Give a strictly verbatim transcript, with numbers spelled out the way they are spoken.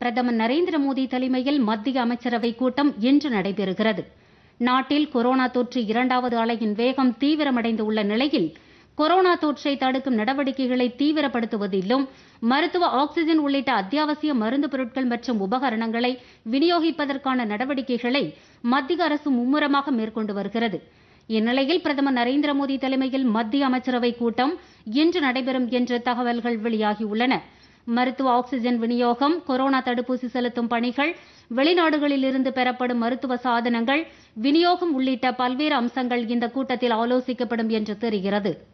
பிரதமர் நரேந்திர மோடி தலைமையில் மத்திய அமைச்சரவை கூட்டம் இன்று நடைபெறுகிறது. நாட்டில் கொரோனா தொற்று இரண்டாவது அலையின் வேகம் தீவிரமடைந்து உள்ள நிலையில் கொரோனா தொற்றை தடுக்கும் நடவடிக்கைகளை தீவிரப்படுத்துவதிலும் மருத்துவ ஆக்ஸிஜன் உள்ளிட்ட அத்தியாவசிய மருந்து பொருட்கள் மற்றும் உபகரணங்களை விநியோகிப்பதற்கான நடவடிக்கைகளை மத்திய அரசு மும்முரமாக மேற்கொண்டு வருகிறது. இந்நிலையில் பிரதமர் நரேந்திர மோடி தலைமையில் மத்திய அமைச்சரவை கூட்டம் இன்று நடைபெறும் என்ற தகவல்கள் வெளியாகியுள்ளன. மருத்துவ ஆக்ஸிஜன் விநியோகம், கொரோனா தடுப்பூசி செலுத்தும் பணிகள், வெளிநாடுகளில் இருந்து பெறப்படும் மருத்துவ சாதனங்கள் விநியோகம் உள்ளிட்ட பல்வேறு அம்சங்கள் இந்த கூட்டத்தில் ஆலோசிக்கப்படும் என்று தெரிகிறது.